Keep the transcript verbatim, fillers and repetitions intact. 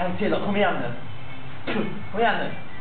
还有这种后面样的，后面样的。